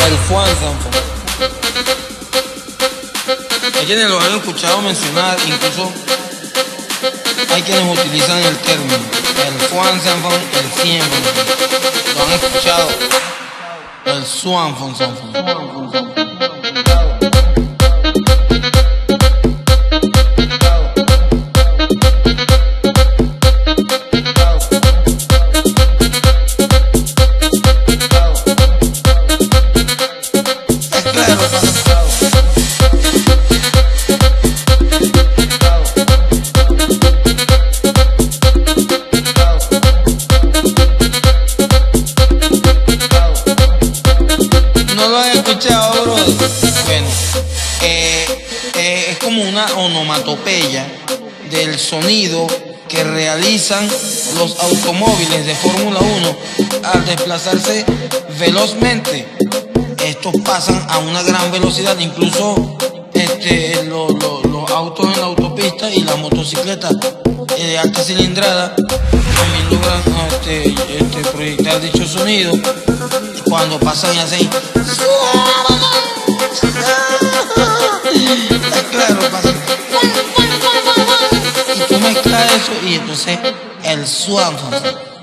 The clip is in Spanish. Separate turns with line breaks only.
el Swanson. Hay quienes lo han escuchado mencionar, incluso hay quienes utilizan el término, el Swanson, el Swanson. Lo han escuchado, el Swanson. No lo han escuchado, bro. Bueno, es como una onomatopeya del sonido que realizan los automóviles de Fórmula 1 al desplazarse velozmente. Estos pasan a una gran velocidad, incluso los autos en la autopista y las motocicletas de alta cilindrada también logran proyectar dicho sonido cuando pasan y hacen claro, pasan y tú mezclas eso y entonces el Swanson.